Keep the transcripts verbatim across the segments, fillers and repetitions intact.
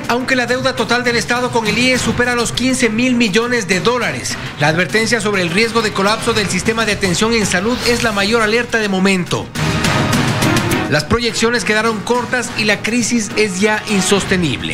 Aunque la deuda total del Estado con el I E S supera los quince mil millones de dólares, la advertencia sobre el riesgo de colapso del sistema de atención en salud es la mayor alerta de momento. Las proyecciones quedaron cortas y la crisis es ya insostenible.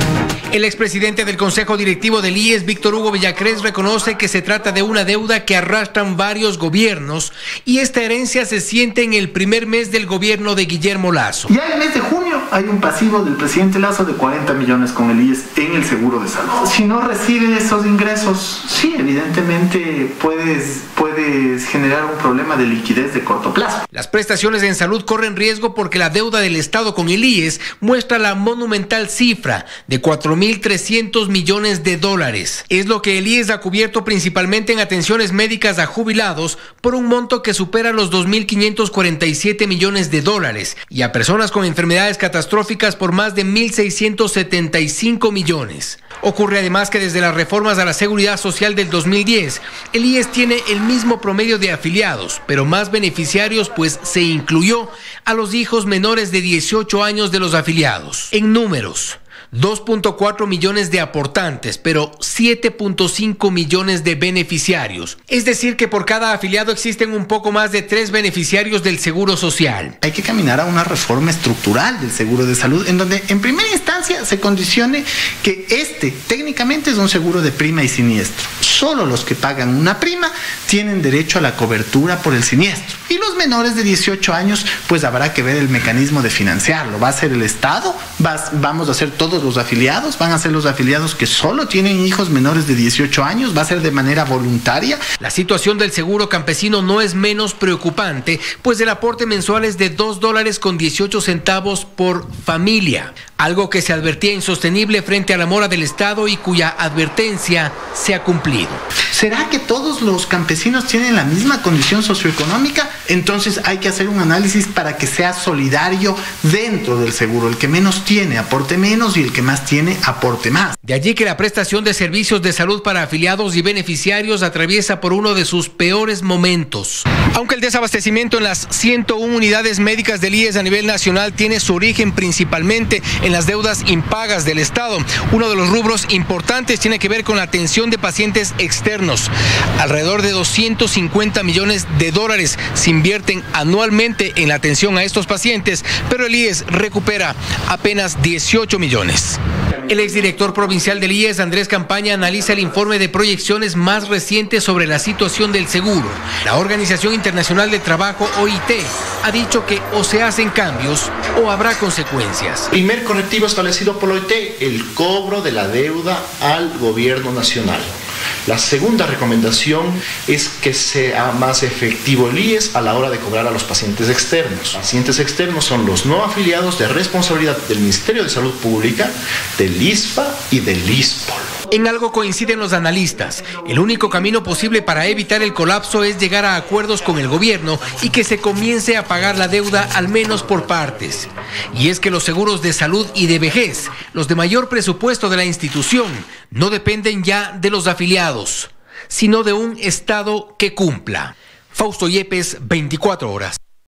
El expresidente del Consejo Directivo del I E S, Víctor Hugo Villacrés, reconoce que se trata de una deuda que arrastran varios gobiernos y esta herencia se siente en el primer mes del gobierno de Guillermo Lasso. Ya en el mes de junio hay un pasivo del presidente Lasso de cuarenta millones con el I E S en el seguro de salud. Si no recibe esos ingresos, sí, evidentemente puedes, puedes generar un problema de liquidez de corto plazo. Las prestaciones en salud corren riesgo porque la deuda del Estado con el I E S muestra la monumental cifra de cuatro mil trescientos millones de dólares. Es lo que el I E S ha cubierto principalmente en atenciones médicas a jubilados por un monto que supera los dos mil quinientos cuarenta y siete millones de dólares y a personas con enfermedades catastróficas por más de mil seiscientos setenta y cinco millones. Ocurre además que desde las reformas a la Seguridad Social del dos mil diez, el I E S tiene el mismo promedio de afiliados, pero más beneficiarios, pues se incluyó a los hijos menores de dieciocho años de los afiliados. En números, dos punto cuatro millones de aportantes, pero siete punto cinco millones de beneficiarios. Es decir, que por cada afiliado existen un poco más de tres beneficiarios del Seguro Social. Hay que caminar a una reforma estructural del seguro de salud, en donde en primera instancia se condicione que este técnicamente es un seguro de prima y siniestro. Solo los que pagan una prima tienen derecho a la cobertura por el siniestro. Y los menores de dieciocho años, pues habrá que ver el mecanismo de financiarlo. ¿Va a ser el Estado? ¿Vas, vamos a hacer todos los afiliados? ¿Van a ser los afiliados que solo tienen hijos menores de dieciocho años? ¿Va a ser de manera voluntaria? La situación del seguro campesino no es menos preocupante, pues el aporte mensual es de dos dólares con dieciocho centavos por familia, algo que se advertía insostenible frente a la mora del Estado y cuya advertencia se ha cumplido. ¿Será que todos los campesinos tienen la misma condición socioeconómica? Entonces hay que hacer un análisis para que sea solidario dentro del seguro. El que menos tiene aporte menos y el que más tiene aporte más. De allí que la prestación de servicios de salud para afiliados y beneficiarios atraviesa por uno de sus peores momentos. Aunque el desabastecimiento en las ciento una unidades médicas del I E S a nivel nacional tiene su origen principalmente en las deudas impagas del Estado, uno de los rubros importantes tiene que ver con la atención de pacientes externos. Alrededor de doscientos cincuenta millones de dólares se invierten anualmente en la atención a estos pacientes, pero el I E S recupera apenas dieciocho millones. El exdirector provincial del I E S, Andrés Campaña, analiza el informe de proyecciones más reciente sobre la situación del seguro. La Organización Internacional del Trabajo, O I T, ha dicho que o se hacen cambios o habrá consecuencias. Primer correctivo establecido por la O I T, el cobro de la deuda al gobierno nacional. La segunda recomendación es que sea más efectivo el I E S a la hora de cobrar a los pacientes externos. Pacientes externos son los no afiliados de responsabilidad del Ministerio de Salud Pública, del I S P A y del I S P O L. En algo coinciden los analistas. El único camino posible para evitar el colapso es llegar a acuerdos con el gobierno y que se comience a pagar la deuda al menos por partes. Y es que los seguros de salud y de vejez, los de mayor presupuesto de la institución, no dependen ya de los afiliados, sino de un Estado que cumpla. Fausto Yepes, veinticuatro horas.